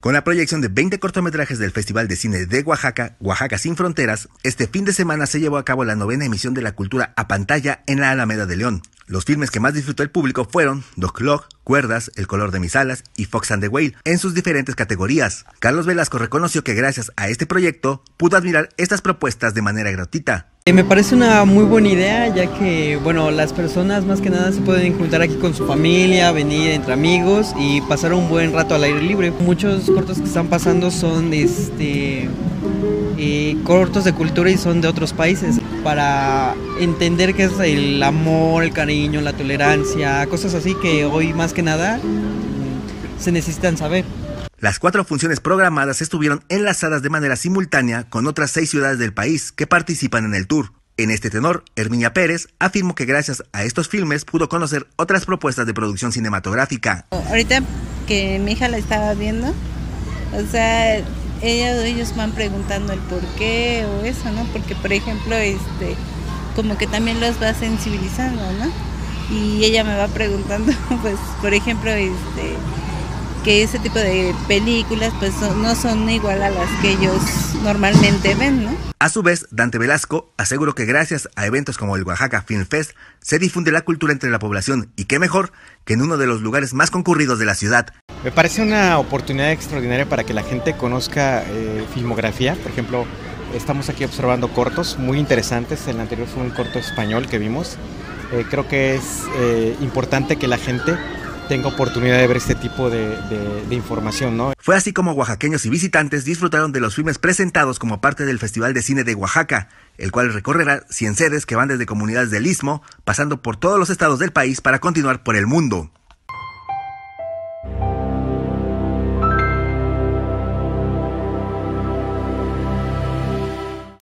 Con la proyección de 20 cortometrajes del Festival de Cine de Oaxaca, Oaxaca Sin Fronteras, este fin de semana se llevó a cabo la 9ª emisión de la cultura a pantalla en la Alameda de León. Los filmes que más disfrutó el público fueron The Clock, Cuerdas, El color de mis alas y Fox and the Whale en sus diferentes categorías. Carlos Velasco reconoció que gracias a este proyecto pudo admirar estas propuestas de manera gratuita. Me parece una muy buena idea, ya que bueno, las personas más que nada se pueden juntar aquí con su familia, venir entre amigos y pasar un buen rato al aire libre. Muchos cortos que están pasando son cortos de cultura y son de otros países, para entender qué es el amor, el cariño, la tolerancia, cosas así que hoy más que nada se necesitan saber. Las 4 funciones programadas estuvieron enlazadas de manera simultánea con otras 6 ciudades del país que participan en el tour. En este tenor, Herminia Pérez afirmó que gracias a estos filmes pudo conocer otras propuestas de producción cinematográfica. Ahorita que mi hija la estaba viendo, o sea, ellos van preguntando el por qué o eso, ¿no? Porque, por ejemplo, como que también los va sensibilizando, ¿no? Y ella me va preguntando, pues, por ejemplo, que ese tipo de películas pues no son igual a las que ellos normalmente ven, ¿no? A su vez, Dante Velasco aseguró que gracias a eventos como el Oaxaca Film Fest se difunde la cultura entre la población y qué mejor que en uno de los lugares más concurridos de la ciudad. Me parece una oportunidad extraordinaria para que la gente conozca filmografía. Por ejemplo, estamos aquí observando cortos muy interesantes. El anterior fue un corto español que vimos. Creo que es importante que la gente tenga oportunidad de ver este tipo de información, ¿no? Fue así como oaxaqueños y visitantes disfrutaron de los filmes presentados como parte del Festival de Cine de Oaxaca, el cual recorrerá 100 sedes que van desde comunidades del Istmo, pasando por todos los estados del país para continuar por el mundo.